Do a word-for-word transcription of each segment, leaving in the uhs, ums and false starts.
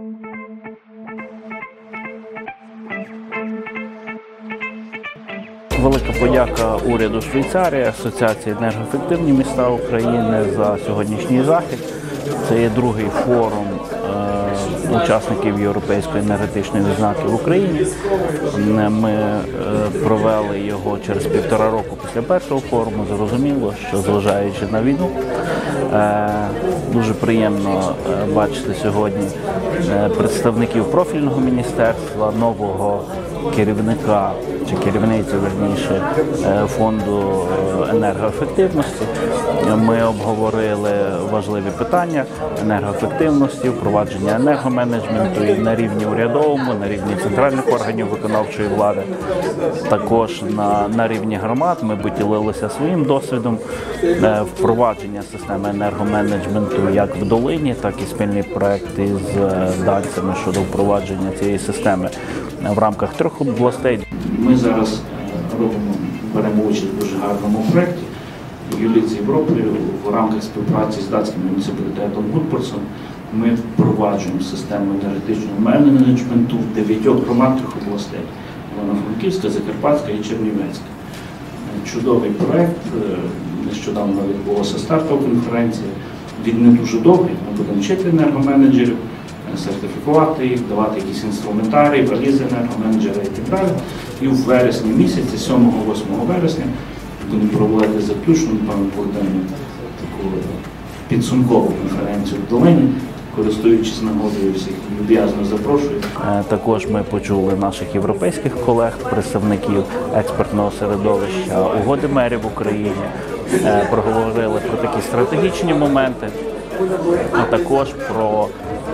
Велика подяка уряду Швейцарії, Асоціації енергоефективні міста України за сьогоднішній захід. Це є другий форум е, учасників Європейської енергетичної відзнаки в Україні. Ми е, провели його через півтора року після першого форуму. Зрозуміло, що зважаючи на війну, е, дуже приємно е, бачити сьогодні е, представників профільного міністерства, нового керівника чи керівницю, верніше, фонду енергоефективності. Ми обговорили важливі питання енергоефективності, впровадження енергоменеджменту і на рівні урядовому, на рівні центральних органів виконавчої влади. Також на, на рівні громад ми поділилися своїм досвідом впровадження системи енергоменеджменту як в Долині, так і спільні проекти з данцями щодо впровадження цієї системи в рамках трьох областей. Ми зараз робимо, беремо участь в дуже гарному проєкті Юліці Європи в рамках співпраці з датським муніципалітетом Гудборгсом. Ми впроваджуємо систему енергетичного менеджменту в дев'ятьох громадах трьох областей – Івано-Франківська, Закарпатська і Чернівецька. Чудовий проєкт, нещодавно відбулася стартова конференція. Він не дуже довгий, ми будемо вчити енергоменеджерів, сертифікувати їх, давати якісь інструментарії, валізи енергоменеджера і так далі. І в вересні місяці, сьомого-восьмого вересня, будемо проводити заключну, певно, проведемо таку підсумкову конференцію в Долині, користуючись нагодою, всіх люб'язно запрошую. Також ми почули наших європейських колег, представників експертного середовища Угоди мерів в Україні, проговорили про такі стратегічні моменти, а також про,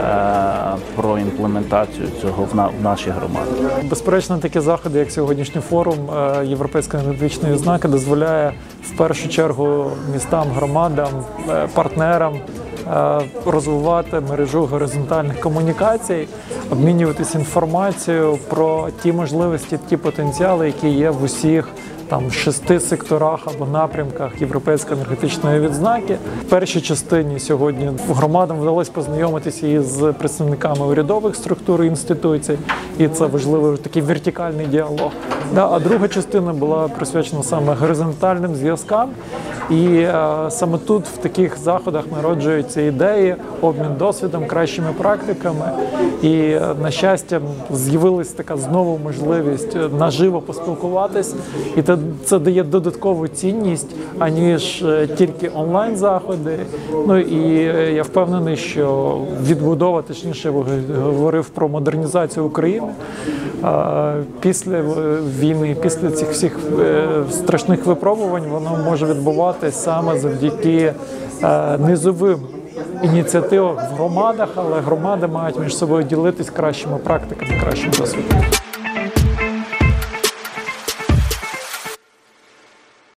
про імплементацію цього в нашій громаді. Безперечно, такі заходи, як сьогоднішній форум Європейської енергетичної відзнаки, дозволяє в першу чергу містам, громадам, партнерам розвивати мережу горизонтальних комунікацій, обмінюватися інформацією про ті можливості, ті потенціали, які є в усіх там шести секторах або напрямках Європейської енергетичної відзнаки. В першій частині сьогодні громадам вдалося познайомитися із представниками урядових структур і інституцій, і це важливий такий вертикальний діалог. А друга частина була присвячена саме горизонтальним зв'язкам. І а, саме тут, в таких заходах, народжуються ідеї, обмін досвідом, кращими практиками. І, на щастя, з'явилася така знову можливість наживо поспілкуватись. І це, це дає додаткову цінність, аніж тільки онлайн-заходи. Ну і я впевнений, що відбудова, точніше, говорив про модернізацію України а, після війни, після цих всіх страшних випробувань, воно може відбуватися саме завдяки е, низовим ініціативам в громадах, але громади мають між собою ділитись кращими практиками, кращим досвідом.